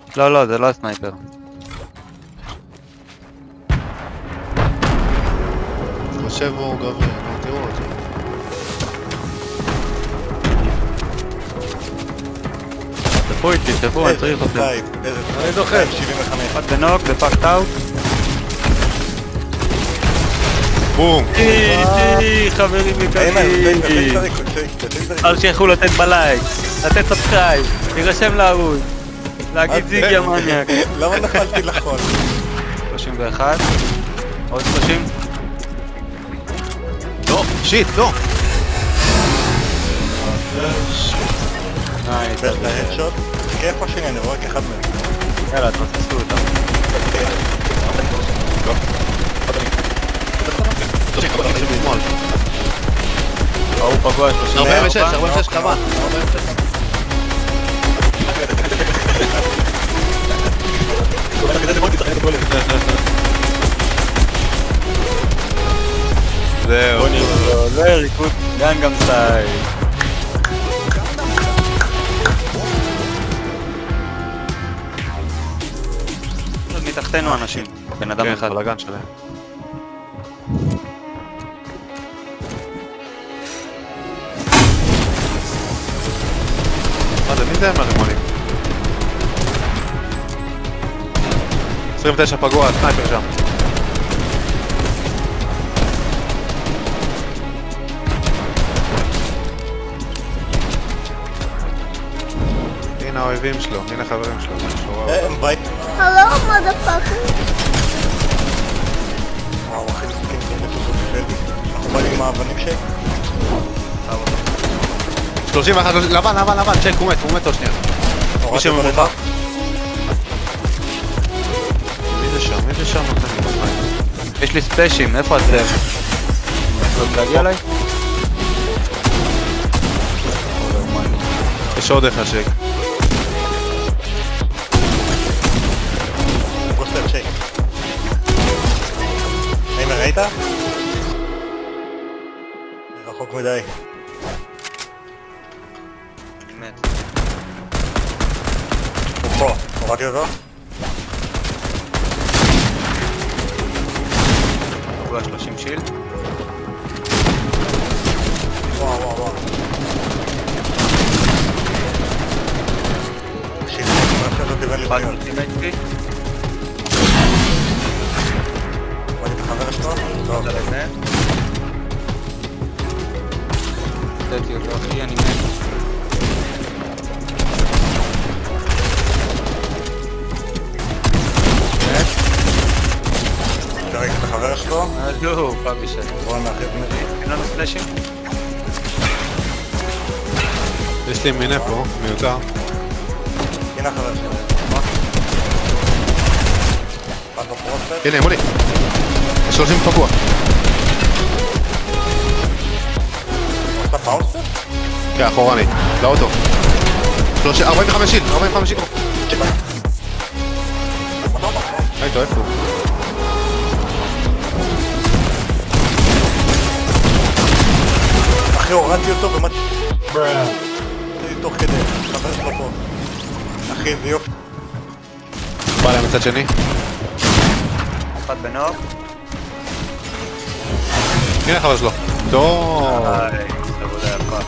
לא, לא, זה לא הסנייפר. חושב הוא גבי, נו תראו אותו. תפו איתי, תפו, אני צריך אותם. אני דוחף. 75. אחד בנוק, בפאקט אאוט. בום! איי, חברים יקרים. אל שיכולו לתת בלייק, לתת סאבסקרייב, להירשם לערוץ, להגיד זיג יא מניאק. למה נפלתי לחול? 31, עוד 30. לא, שיט, לא! נייס, בטח להדשוט. כיף השני, אני רואה כאחד מהם. יאללה, תנסו אותם. ההוא פגוע 46, 46 כמה? 46. זהו. זה ריקוד גנגאם סטייל. מתחתנו אנשים, בן אדם אחד. כן, בלגן שלהם. מה זה? מי זה מהרימונים? 29 פגוע, סנייפר שם. הנה האויבים שלו, הנה החברים שלו. ביי. Hello, motherfucker. וואו, אחי מסכים, אנחנו באים עם האבנים שק. 31, לבן, צ'ק, הוא מת עוד שנייה. מי שממותח. מי זה שם נותן לי בזמן? יש לי ספשים, איפה אתם? יכולים להגיע אליי? יש עוד אחד צ'ק. פוסטר צ'ק. האם ראית? רחוק מדי. אני מת. הוא פה, הורדתי אותו? פגוע 30 שילד. וואו. שיט, מה שעשות תיבן לי פגע בניון. אותי ב-HP. ראיתי את החבר שלו? טוב. תודה לזה. נתתי אותו אחי, אני מת. ראיתי את החבר שלו? הלו, פאבי שלי. בואו נרחיב מזה. אין לנו ספלשים? יש לי מיני פה, מיותר. הנה החבר שלו. אחד בפרוספט. הנה, מולי. 30 פגוע. עושה פאוספט? כן, אחורני. לאוטו. 45 שיל, 45 שיל. הייתו, איפה הוא? אחי, הורדתי אותו ומת... תוך כדי, חבר שלו פה. אחי, זה יופי. בא להם מצד שני. אחד בנוק. הנה החבר שלו. טוב. איי, עבודה יפה.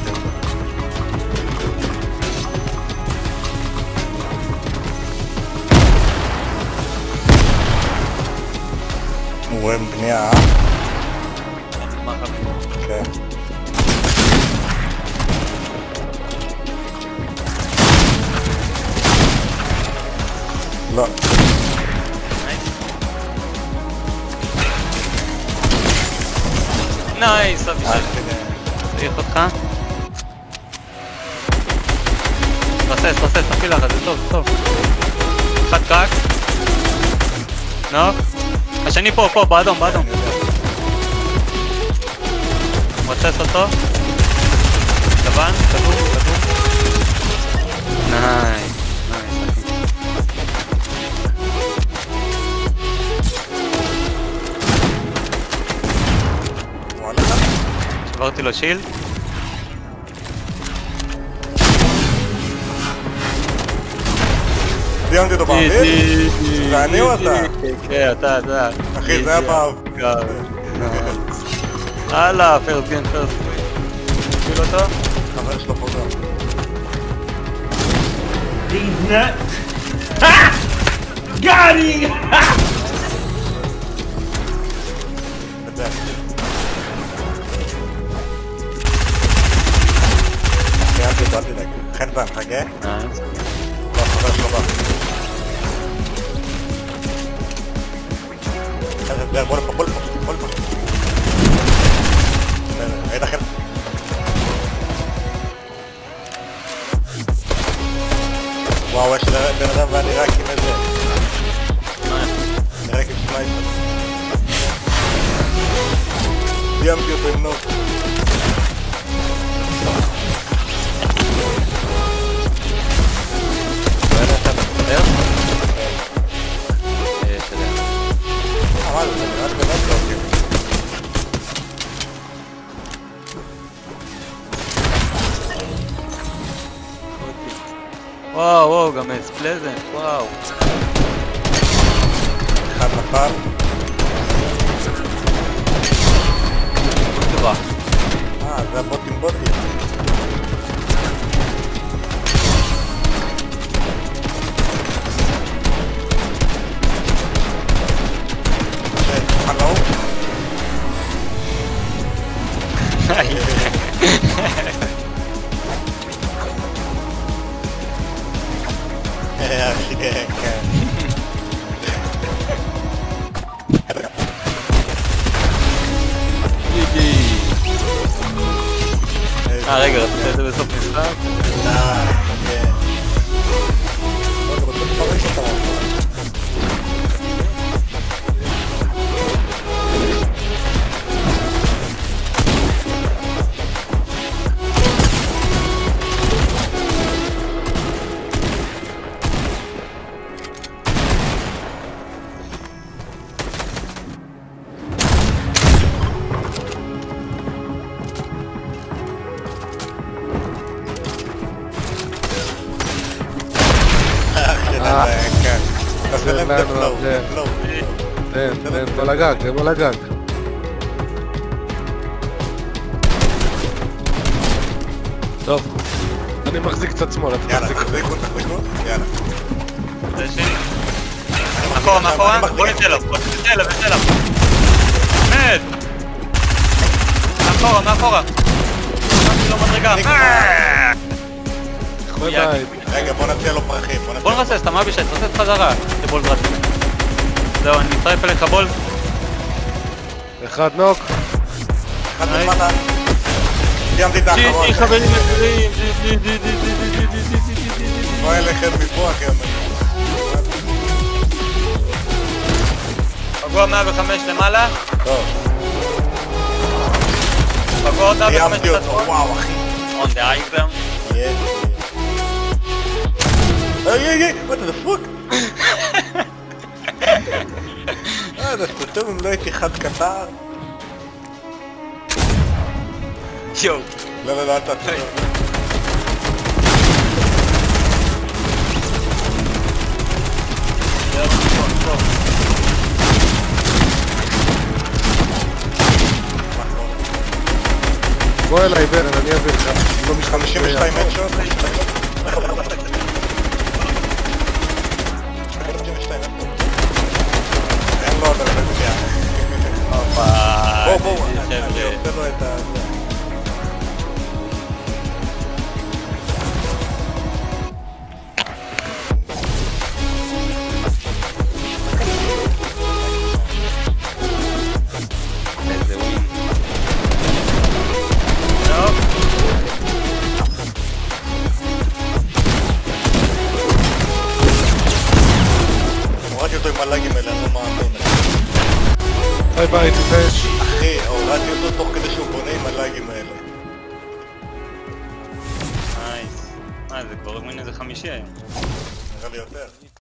הוא רואה בנייה, מה חבר? כן. לא. נייס, אבי שלי. צריך אותך? תפסס, תפיל לך, זה טוב. אחד קרק. נוק. השני פה, באדום. מוצץ אותו. לבן, כדור. נייס. וואלה. שברתי לו שילד. סיימתי אותו באוויר? זה אני או אתה? כן, אתה. אחי, זה היה באוויר. הלאה, פרס גן, פרס. תפיל אותו? חבר שלו פה גם. These nuts. Ha! Got him! סיימתי, באתי להגיד. חן בן, חגה? לא, חבר שלו בא. בוא לפה. ראית חן? וואו, יש בן אדם ואני רק עם איזה... אני רק עם סנייפר. סיימתי אותו עם נוק. אבל זה נראה לי באמת לא עושים. וואו, גם פלזנט, וואו. אחד נפל. זה הבוטים. הלו? אחי, כן. רגע, רצית את זה בסוף משחק? כן. אני רוצה לפרק אותה. תן, בוא לגג. טוב, אני מחזיק קצת שמאלה. יאללה, תחזיקו. יאללה. זה שלי. מאחורה? בוא נצא לו. מת! מאחורה. לא מדרגה. רגע, בוא נציע לו פרחים. בוא נרסס, אתה מה בישי? תרסס חזרה. זה בול ברצים. זהו, אני מצטרף אליך בול. אחד נוק. אחד למטה. סיימתי את האחרון. ג'י, חברים יקרים. בוא אליכם מפה, אחי. פגוע 105 למעלה. טוב. פגוע עוד 105 סיימתי אותו, לצפון. וואו, אחי. On the high ground. היי, what the fuck? זה סרטום אם לא הייתי חד קטר. יואו. לא, אל תעצור. בוא אליי ברן, אני אביא לך. 52 מטשות. אין לו עוד הרבה בגלל. בוא, אני עושה לו את ה... הורדתי אותו עם הלאגים האלה, אני לא מאמין. ביי, תפש. אחי, הורדתי אותו תוך כדי שהוא בונה עם הלאגים האלה. נייס. זה כבר מין איזה 5 היום. נראה לי יותר.